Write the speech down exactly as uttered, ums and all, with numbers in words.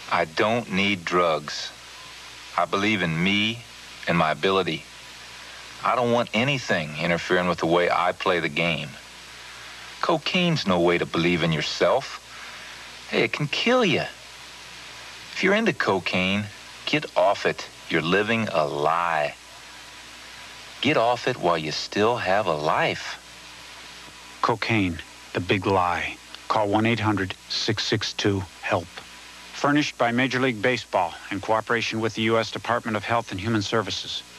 I don't need drugs. I believe in me and my ability. I don't want anything interfering with the way I play the game. Cocaine's no way to believe in yourself. Hey, it can kill you. If you're into cocaine, get off it. You're living a lie. Get off it while you still have a life. Cocaine, the big lie. Call one eight hundred, six six two, HELP. Furnished by Major League Baseball in cooperation with the U S Department of Health and Human Services.